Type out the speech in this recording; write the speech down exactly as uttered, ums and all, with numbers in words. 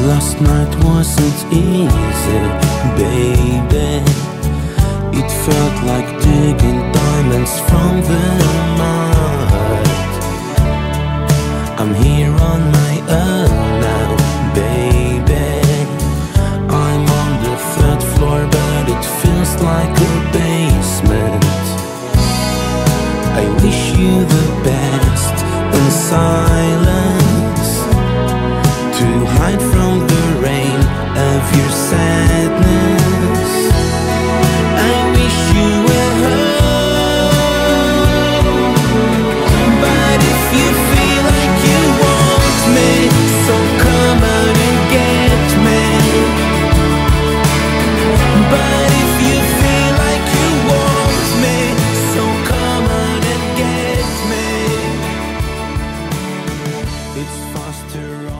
Last night wasn't easy, baby. It felt like digging diamonds from the mud. I'm here on my own now, baby. I'm on the third floor, but it feels like a basement. I wish you the best in silence, to hide from the rain of your sadness. I wish you were home, but if you feel like you want me, so come out and get me. But if you feel like you want me, so come out and get me. It's faster.